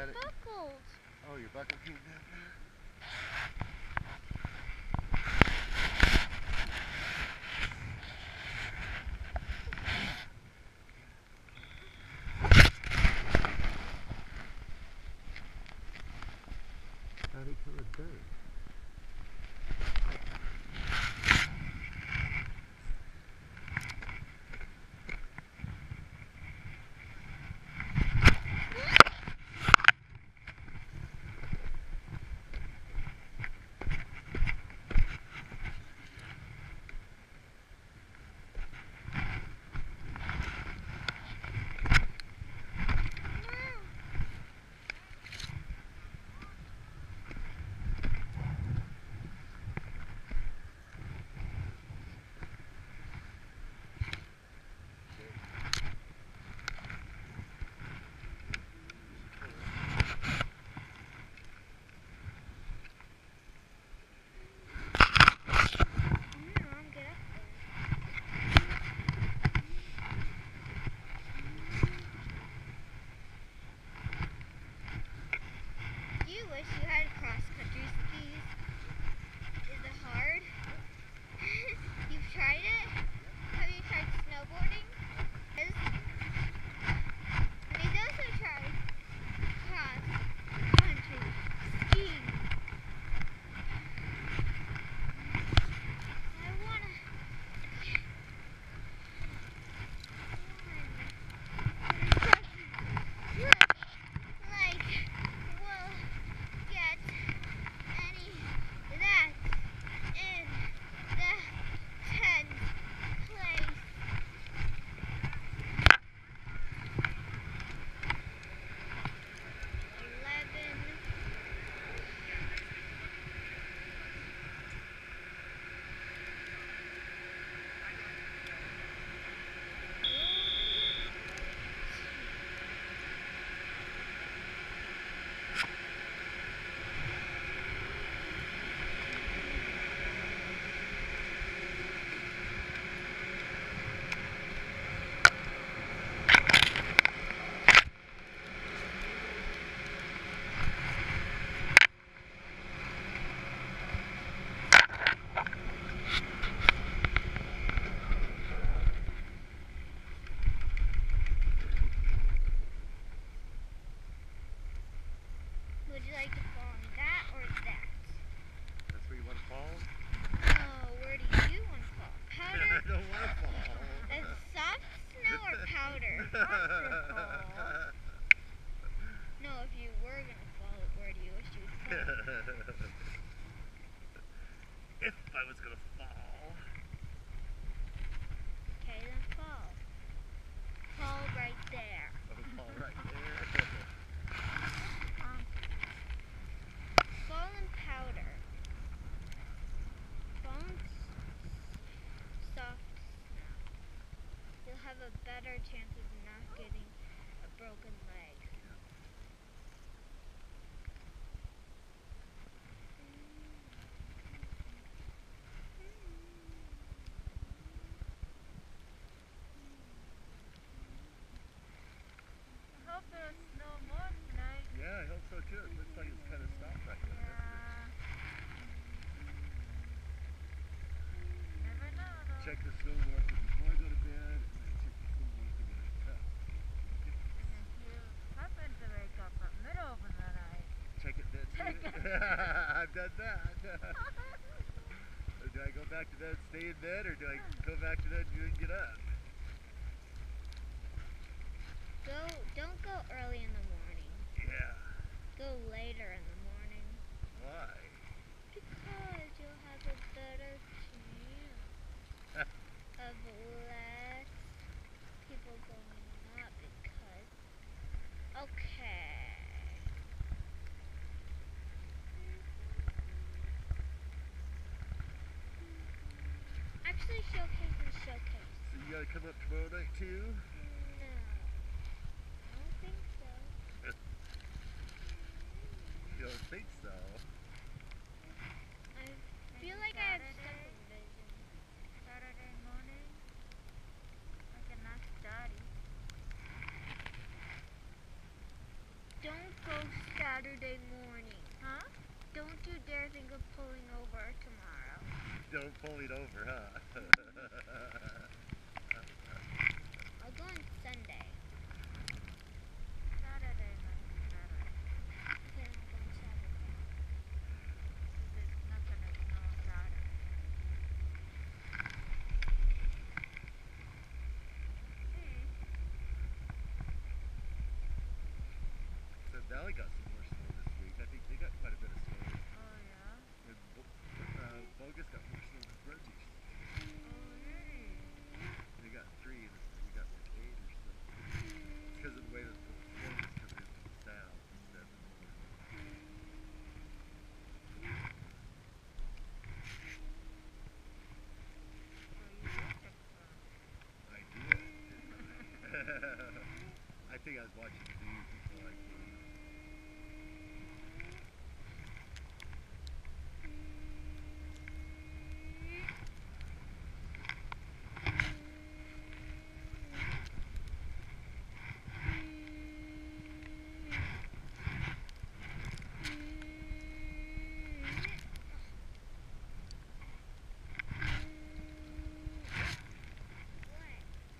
got it. Buckled. Oh, your buckle came down there? How they color dirt? Wish you had cross-country skis. Is it hard? You've tried it? Have you tried snowboarding? And he's also tried cross-country skiing. I wanna like we'll get any that in the 10th place. Would you like to fall in that or that? That's where you want to fall? No, where do you want to fall? Powder? I don't want to fall. Soft snow or powder? No, if you were going to fall, where do you wish you would fall? If I was going to fall. Okay, then fall. Fall right there. Oh, fall right there. Fall in powder. Fall in soft snow. You'll have a better chance of not getting a broken leg. I hope there's no more tonight. Yeah, I hope so too. It looks like it's kind of stopped right now. Never know though. Check the snow marker before I go to bed, and then check the snow marker when I get up. And then you happen to wake up at middle of the night. Check it then. Check it. I've done that. Do I go back to bed, stay in bed, or do I go back to bed and get up? Don't go early in the morning. Yeah. Go later in the morning. Why? Because you'll have a better chance of less people going up because... Okay. Actually, showcase is showcase. So you gotta come up tomorrow night too? No. I don't think so. You don't think so? I feel like I have supervision. Saturday morning, I can ask Daddy. Don't go Sunday morning. Huh? Don't you dare think of pulling over tomorrow. Don't pull it over, huh? I'll go on Sunday. Saturday might be better. Okay, I'll go on Saturday. Because it's not gonna snow Saturday. Hey. So Valley got some more snow this week. I think they got quite a bit of snow. Oh yeah? And Bogus got more snow than Brudgies. Oh really? They got 3 and we got like 8 or so. It's because of the way that the snow is coming in from the south instead of the north. So you did check for him. I did, didn't I? I think I was watching the news before I came. What?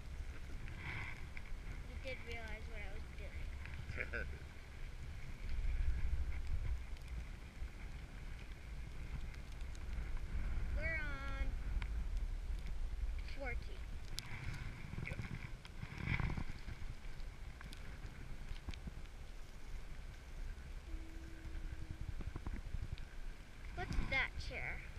You did realize what I was doing. We're on 14. Yep. What's that chair?